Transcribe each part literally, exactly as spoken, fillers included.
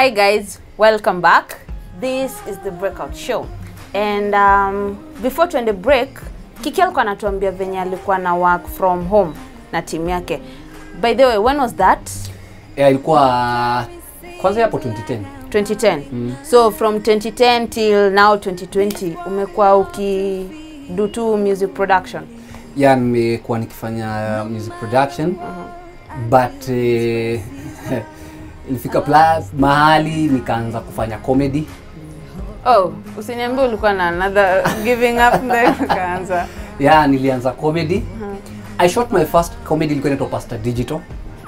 Hi guys, welcome back. This is the Breakout Show. And um, before tuende break, Kiki alikuwa anatuambia venye alikuwa na work from home na team yake. By the way, when was that? Yeah, ilikuwa kwanza hapo twenty ten. twenty ten. Mm. So from twenty ten till now twenty twenty umekuwa uki do to music production. Yeah, nimekuwa nikifanya music production. Uh-huh. But uh, ilifika plus mahali nikaanza kufanya comedy. Oh, usiniambie ulikuwa na another giving up there kaanza. Yeah, nilianza comedy. Uh-huh. I shot my first comedy ilikuwa inaitwa Pastor Digital.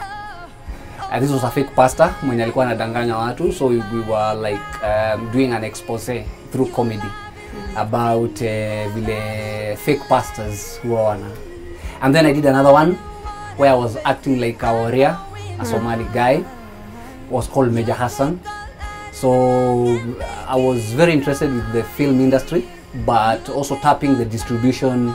And this was a fake pastor mwenye alikuwa anadanganya watu, so we were like um, doing an expose through comedy mm-hmm. about uh, vile fake pastors who are. And then I did another one where I was acting like a warrior, a Somali mm-hmm. guy. It was called Major Hassan. So I was very interested with the film industry, but also tapping the distribution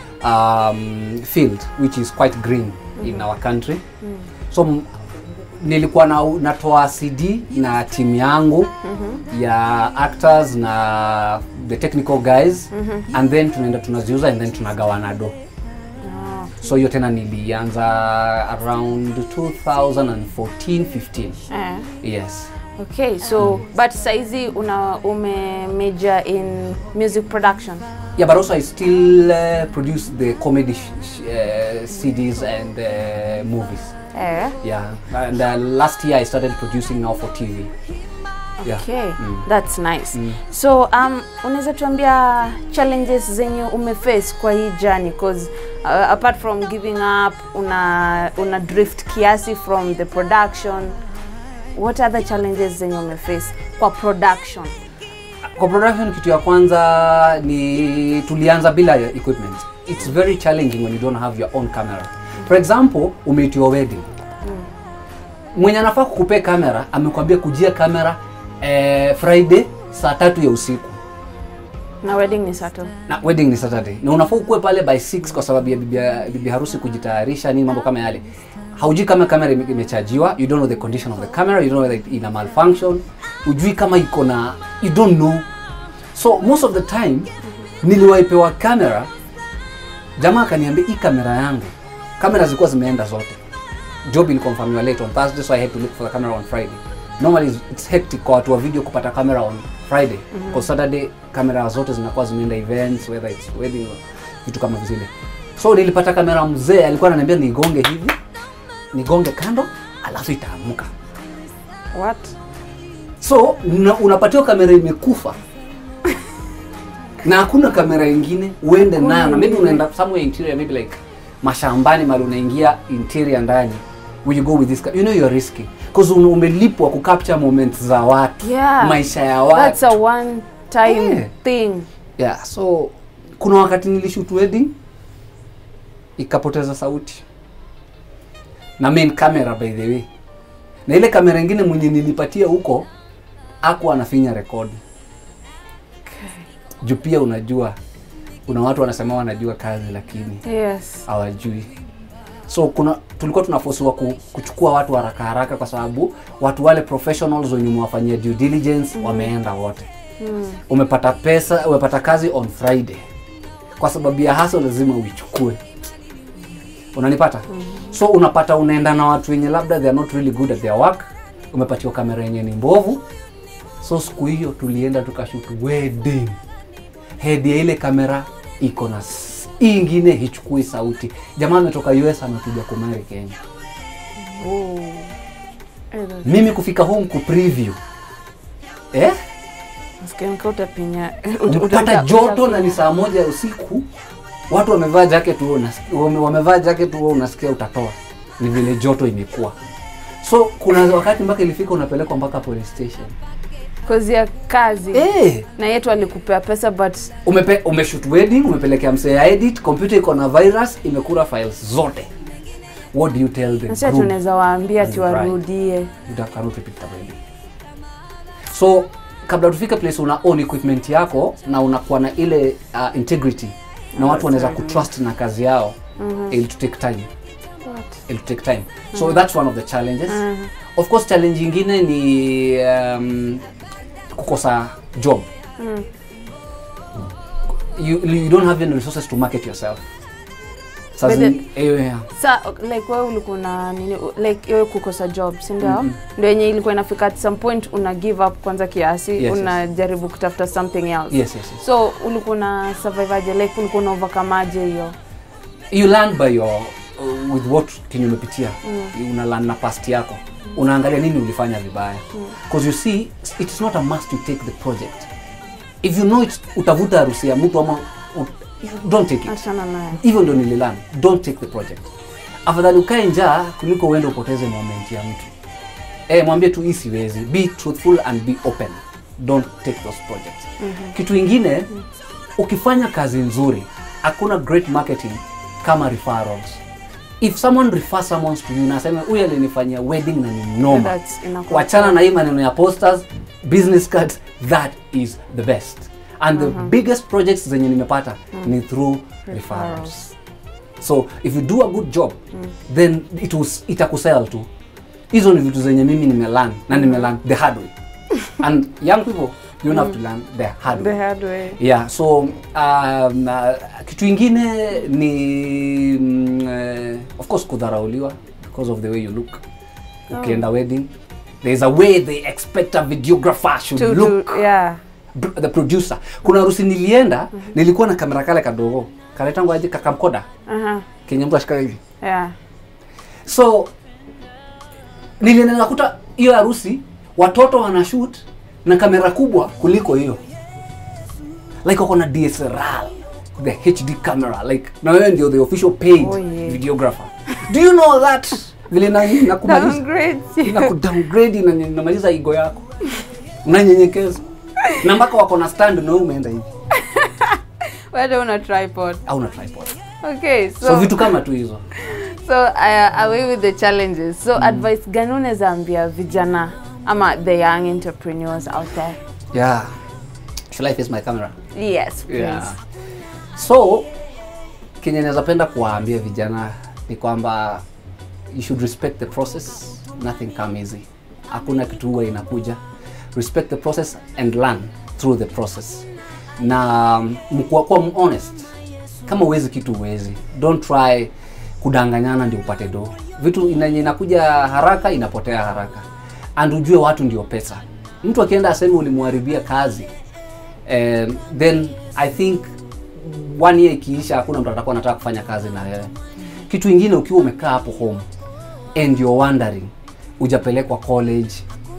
um, field, which is quite green mm-hmm. in our country. Mm-hmm. So nilikuwa na natoa C D na team yangu mm-hmm. ya actors na the technical guys mm-hmm. and then tunaenda tunaziuza and then tunagawana do. Oh. So hiyo tena nilianza around twenty fourteen fifteen. Eh. Yes. Okay, so mm. but saizi una ume major in music production. Yeah, but also I still uh, produce the comedy sh uh, C Ds and uh, movies. Eh? Yeah, and uh, last year I started producing now for T V. Okay, yeah. mm. That's nice. Mm. So um, unaweza tuambia challenges zenye umeface kwa hii journey, cause uh, apart from giving up, una una drift kiasi from the production. What other challenges zenye umeface kwa production? Kwa production kitu ya kwanza ni tulianza bila equipment. It's very challenging when you don't have your own camera. For example, umeitiwa wedding. Mm. Mwenye anafaa kukupe kamera, amekwambia kujia kamera eh, Friday saa tatu ya usiku. Na wedding ni Saturday. Na wedding ni Saturday. Na unafaa ukue pale by six kwa sababu ya bibi, bibi harusi kujitayarisha nini mambo kama yale. Haujui kama kamera imechajiwa, you don't know the condition of the camera, you don't know whether ina malfunction, hujui kama iko na, you don't know. So most of the time niliwaipewa kamera, jamaa akaniambia hii kamera yangu kamera zilikuwa zimeenda zote. Job iliconfirmiwa late on Thursday, so I had to look for the camera on Friday. Normally it's hectic kwa watu wa video kupata camera on Friday. Mm-hmm. Kwa Saturday kamera zote zinakuwa zimeenda events, whether it's wedding or vitu kama vile. So nilipata kamera mzee, alikuwa ananiambia nigonge hivi, nigonge kando, alafu itaamuka. What? So unapatiwa kamera imekufa. Na hakuna kamera nyingine uende nayo, na maybe unaenda somewhere interior, maybe like mashambani mali unaingia interior ndani. Will you go with this? You know you're risky because umelipwa ku capture moments za watu, yeah. maisha ya watu. That's a one time yeah. thing. Yeah, so kuna wakati nilishoot wedding ikapoteza sauti. Na main camera by the way. Na ile kamera nyingine mwenye nilipatia huko hakuwa anafinya record. Okay. Juu pia unajua kuna watu wanasema wanajua kazi lakini yes hawajui. So kuna tulikuwa tunaforcewa ku, kuchukua watu haraka haraka kwa sababu watu wale professionals wenye mwafanyia due diligence mm. wameenda wote. Mm. Umepata pesa, umepata kazi on Friday. Kwa sababu ya hustle lazima uichukue. Unanipata? Mm. So unapata unaenda na watu wenye labda they are not really good at their work. Umepatiwa kamera yenye ni mbovu. So siku hiyo tulienda tukashoot wedding. Head ya ile kamera iko na ingine hichukui sauti. Jamaa ametoka U S amekuja kumari Kenya. Oh. Mimi kufika home ku preview. Eh? Nasikia mkota pinya. Utapata joto na ni saa moja usiku. Watu wamevaa jacket wao unasikia wamevaa jacket wao unasikia utatoa. Ni vile joto imekuwa. So kuna wakati mpaka ilifika unapelekwa mpaka police station. Cause ya kazi. Eh. Na yetu alikupea pesa but umepe umeshoot wedding, umepelekea msee edit, computer iko na virus, imekula files zote. What do you tell them? Sasa tunaweza waambia ati warudie. You cannot repeat the wedding. So kabla tufike place una own equipment yako na unakuwa na ile uh, integrity na watu wanaweza kutrust na kazi yao. Mm-hmm. It'll take time. What? It'll take time. Mm-hmm. So that's one of the challenges. Mm-hmm. Of course challenge nyingine ni um, kukosa job. Mm. You you don't have any resources to market yourself. Sasa eh sa like wewe ulikuwa na nini like wewe kukosa job, si ndio? Mm -hmm. Ndio yenye ilikuwa inafika at some point una give up kwanza kiasi, yes, unajaribu yes. kutafuta something else. Yes, yes, yes. So ulikuwa na survive aje, like ulikuwa na overcome aje hiyo? You learn by your uh, with what kinyo umepitia. Mm. Una learn na past yako. Mm. Unaangalia nini ulifanya vibaya. Because mm. you see it is not a must to take the project. If you know it utavuta harusi ya mtu ama don't take it. Achana naye. Even though nililearn, don't take the project. Afadhali ukae njaa kuliko uende upoteze moment ya mtu. Eh, mwambie tu hii siwezi. Be truthful and be open. Don't take those projects. Mm -hmm. Kitu kingine, mm -hmm. ukifanya kazi nzuri, hakuna great marketing kama referrals. If someone refers someone to you na sema huyu alinifanyia wedding na ni noma. Wachana na hii maneno ya posters, business cards, that is the best. And uh -huh. the biggest projects zenye nimepata mm. ni through referrals. referrals. So if you do a good job, mm. then it was itakusell tu. Hizo ni vitu zenye mimi nimelearn na nimelearn the hard way. And young people, you mm. have to learn the hard way. The hard way. Yeah, so um, uh, kitu ingine ni um, uh, of course kudharauliwa because of the way you look. Ukienda oh. wedding, there is a way they expect a videographer should to look. Do, yeah. The producer. Kuna harusi nilienda, uh -huh. nilikuwa na kamera kale kadogo. Kale tangu aje kakamkoda. Aha. Uh -huh. Kenya mtu ashika hivi. Yeah. So nilienda nakuta hiyo harusi watoto wana shoot na kamera kubwa kuliko hiyo. Like wako na D S L R, the H D camera, like na wewe ndio the official paid oh, yeah. videographer. Do you know that? Vile na nakumaliza. Downgrade. Na kudowngrade na namaliza ego yako. Unanyenyekeza. Na mpaka wako na stand na umeenda hivi. Wewe una tripod. Au una tripod. Okay, so so vitu kama tu hizo. So uh, away with the challenges. So mm. advice gani unaweza ambia vijana ama the young entrepreneurs out there? Yeah. Shall I face my camera? Yes, please. Yeah. So kenye naweza penda kuwaambia vijana ni kwamba you should respect the process. Nothing come easy. Hakuna kitu huwa inakuja. Respect the process and learn through the process. Na mkuwa kwa honest. Kama uwezi kitu uwezi. Don't try kudanganyana ndio upate do. Vitu inakuja haraka inapotea haraka. And ujue watu ndio pesa. Mtu akienda aseme ulimharibia kazi. Um, then I think one year ikiisha hakuna mtu atakuwa anataka kufanya kazi na wewe. Kitu kingine ukiwa umekaa hapo home and you're wondering, hujapelekwa college,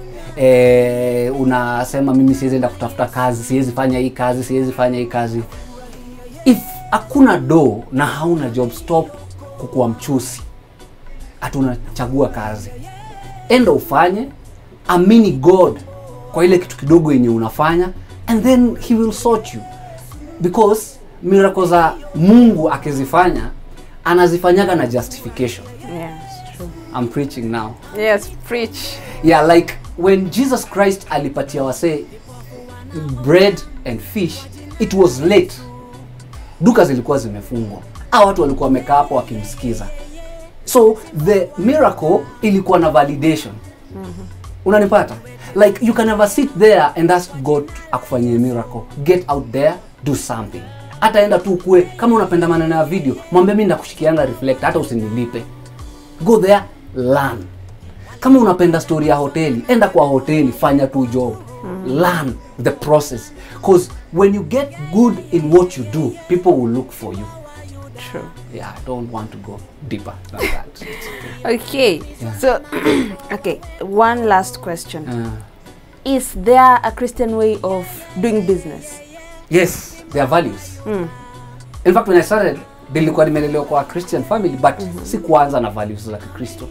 eh unasema mimi siwezi enda kutafuta kazi, siwezi fanya hii kazi, siwezi fanya hii kazi. If hakuna do na hauna job, stop kukuwa mchusi. Hatuna chagua kazi. Enda ufanye, amini God kwa ile kitu kidogo yenye unafanya, and then he will sort you. Because miracles za Mungu akizifanya anazifanyaga na justification. Yes, true. I'm preaching now. Yes, preach. Yeah, like when Jesus Christ alipatia wase bread and fish, it was late. Duka zilikuwa zimefungwa. Hao watu walikuwa wamekaa hapo wakimsikiza. So the miracle ilikuwa na validation. Mm-hmm. Unanipata? Like you can never sit there and ask God akufanyie miracle. Get out there, do something. Hata enda tu kue, kama unapenda maneno ya video, mwambie mimi ndakushikianga reflect hata usinilipe. Go there, learn. Kama unapenda story ya hoteli, enda kwa hoteli, fanya tu job. Mm. Learn the process. Because when you get good in what you do, people will look for you. True. Yeah, I don't want to go deeper than that. Okay. Yeah. So, okay, one last question. Uh, Is there a Christian way of doing business? Yes, there are values. Mm. In fact, when I started, nilikuwa nimelelewa kwa Christian family, but mm -hmm. sikuanza na values za Kikristo.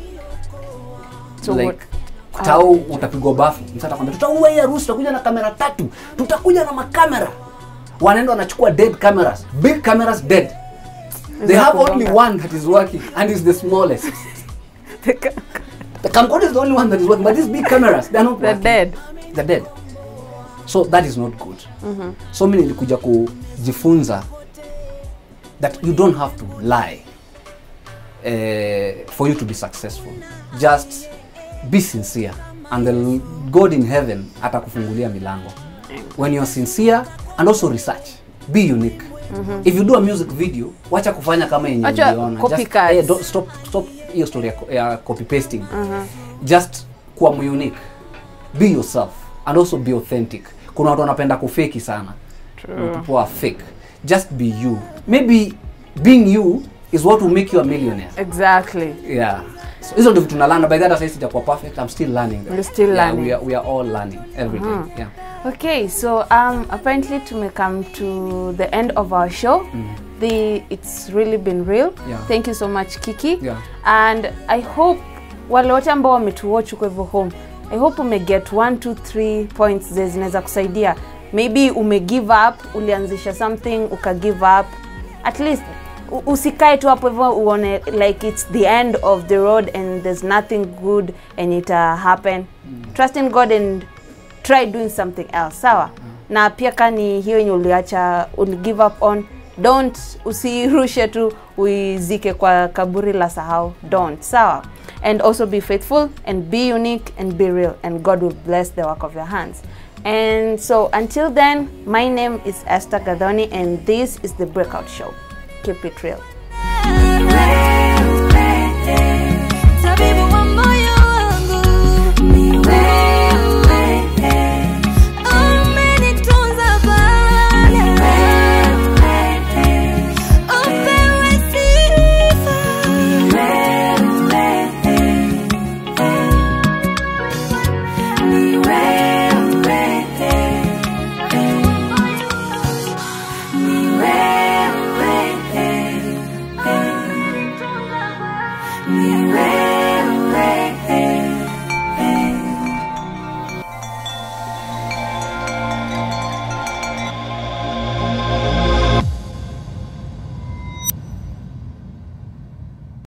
So like, what? Kutao utapigwa bafu. Msata kwambia tutaua hii harusi, tutakuja na kamera tatu, tutakuja na makamera. Wanaenda wanachukua dead cameras, big cameras dead. They have only one that is working and is the smallest. the, the camcorder is the only one that is working, but these big cameras, they're not they're working. dead. They're dead. So that is not good. Mm-hmm. So mimi nilikuja kujifunza that you don't have to lie uh, for you to be successful. Just be sincere and the God in heaven atakufungulia milango. When you're sincere and also research, be unique. Mm-hmm. If you do a music video, wacha kufanya kama yenye uliona. Copycat. Eh, don't stop stop hiyo story ya, ya copy pasting. Mm-hmm. Just kuwa unique. Be yourself and also be authentic. Kuna watu wanapenda kufake sana. True. People are fake. Just be you. Maybe being you is what will make you a millionaire. Exactly. Yeah. So hizo ndio tunalana. By that I say sijakuwa perfect. I'm still learning. You're still yeah, learning. We are, we are all learning every day. Mm-hmm. Yeah. Okay, so um, apparently to come to the end of our show. Mm. The it's really been real. Yeah. Thank you so much, Kiki. Yeah. And I hope wale wote ambao wametuwatch uko hivyo home, I hope ume get one, two, three points zinaweza kusaidia. Maybe ume give up, ulianzisha something, uka give up. At least usikae tu hapo hivyo uone like it's the end of the road and there's nothing good and it uh, happen. Mm. Trust in God and try doing something else. Sawa? Mm. Na pia kani hiyo yenye uliacha, uli give up on, don't usirushe tu uizike kwa kaburi la sahau. Don't. Sawa? And also be faithful and be unique and be real and God will bless the work of your hands. And so until then, my name is Esther Gathoni and this is The Breakout Show. Keep it real.